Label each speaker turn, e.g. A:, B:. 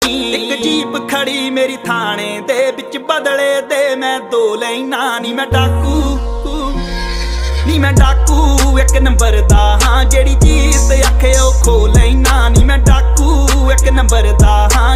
A: एक जीप खड़ी मेरी थाने दे बिच बदले दे मैं दो लैना नी मैं डाकू एक नंबर दा हाँ जेड़ी चीज आखे ओ खो लैना नी मैं डाकू एक नंबर दा हाँ।